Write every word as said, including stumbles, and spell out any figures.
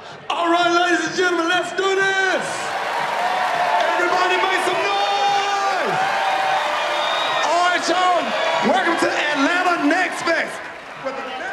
All right, ladies and gentlemen, let's do this. Everybody make some noise. All right, y'all. Welcome to Atlanta Next Fest.